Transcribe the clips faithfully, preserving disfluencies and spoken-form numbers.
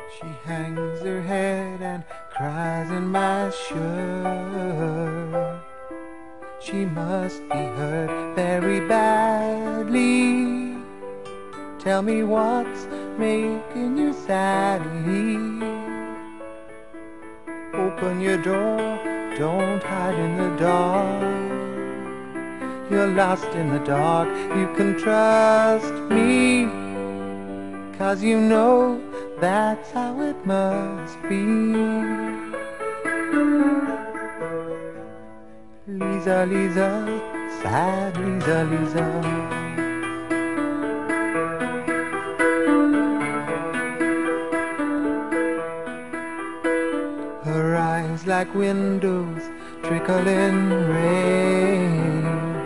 She hangs her head and cries in my shirt. She must be hurt very badly. Tell me what's making you sadly. Open your door, don't hide in the dark. You're lost in the dark, you can trust me, 'cause you know that's how it must be. Lisa, Lisa, sad Lisa, Lisa. Her eyes like windows trickling rain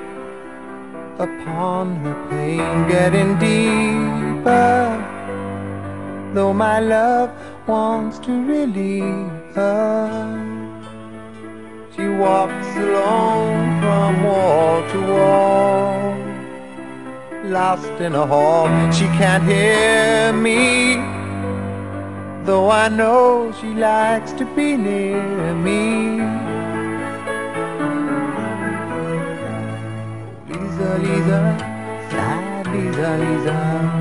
upon her pain, getting deeper. Though my love wants to relieve her, she walks alone from wall to wall, lost in a hall. She can't hear me, though I know she likes to be near me. Lisa, Lisa, sad Lisa, Lisa.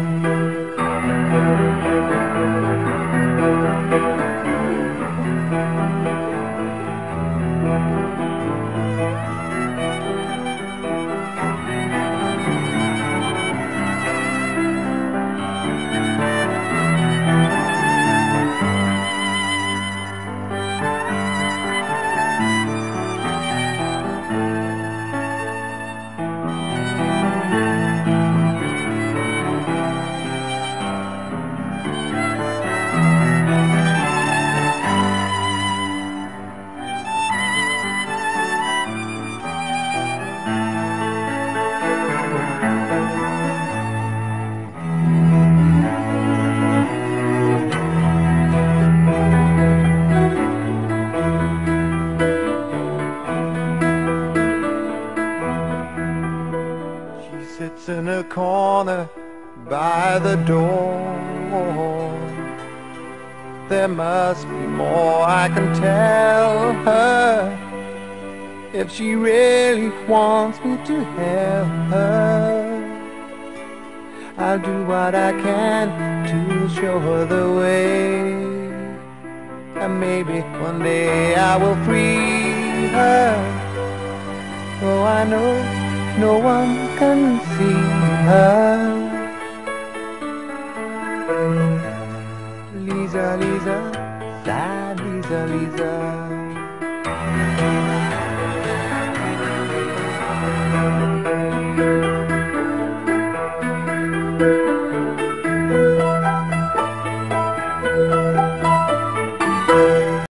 Sits in a corner by the door. There must be more I can tell her, if she really wants me to help her. I'll do what I can to show her the way, and maybe one day I will free her. Oh, I know no one can see her. Lisa, Lisa, sad Lisa, Lisa.